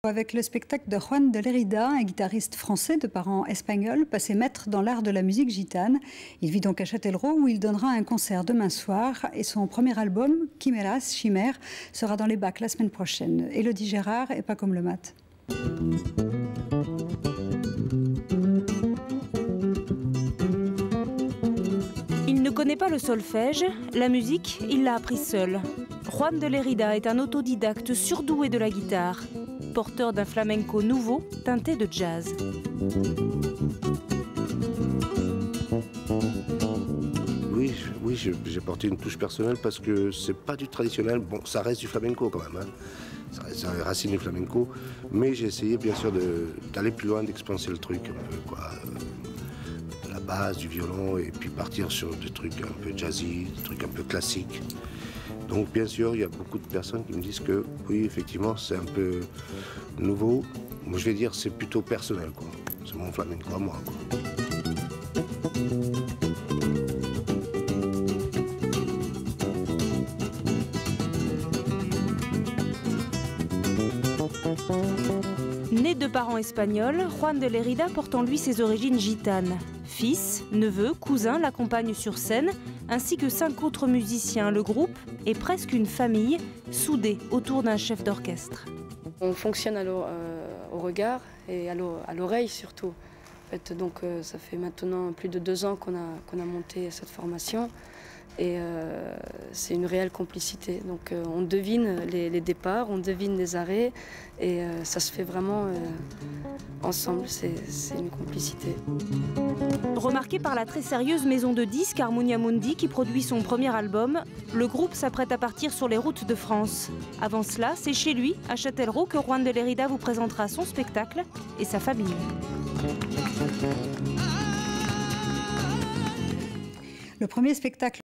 Avec le spectacle de Juan de Lerida, un guitariste français de parents espagnols, passé maître dans l'art de la musique gitane. Il vit donc à Châtellerault où il donnera un concert demain soir et son premier album, Quimeras, Chimère, sera dans les bacs la semaine prochaine. Élodie Gérard et Pas comme le mat. Il ne connaît pas le solfège, la musique, il l'a appris seul. Juan de Lerida est un autodidacte surdoué de la guitare, porteur d'un flamenco nouveau teinté de jazz. Oui, j'ai porté une touche personnelle parce que c'est pas du traditionnel. Bon, ça reste du flamenco quand même, hein. Ça reste un racine du flamenco, mais j'ai essayé bien sûr d'aller plus loin, d'expanser le truc un peu, quoi. La base, du violon, et puis partir sur des trucs un peu jazzy, des trucs un peu classiques. Donc bien sûr, il y a beaucoup de personnes qui me disent que oui, effectivement, c'est un peu nouveau. Moi, je vais dire, c'est plutôt personnel, quoi. C'est mon flamenco à moi, quoi. Né de parents espagnols, Juan de Lerida porte en lui ses origines gitanes. Fils, neveu, cousin l'accompagnent sur scène, ainsi que 5 autres musiciens. Le groupe est presque une famille, soudée autour d'un chef d'orchestre. On fonctionne au regard et à l'oreille surtout. En fait, donc, ça fait maintenant plus de 2 ans qu'on a monté cette formation. Et c'est une réelle complicité. Donc on devine les départs, on devine les arrêts et ça se fait vraiment ensemble, c'est une complicité. Remarqué par la très sérieuse maison de disques Harmonia Mundi qui produit son premier album, le groupe s'apprête à partir sur les routes de France. Avant cela, c'est chez lui, à Châtellerault, que Juan de Lerida vous présentera son spectacle et sa famille. Le premier spectacle